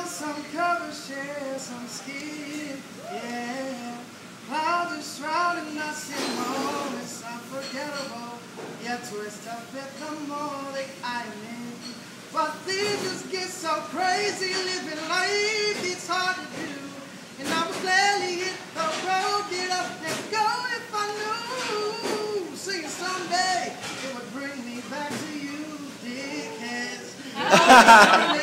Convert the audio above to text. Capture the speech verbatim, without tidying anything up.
some cover, share some skin, yeah. Clouds are shrouding us in moments unforgettable, yet twist up at the morning I mean. But things just get so crazy, living life it's hard to do. And I would gladly hit the road, get up and go if I knew. Singing someday, it would bring me back to you, dickheads.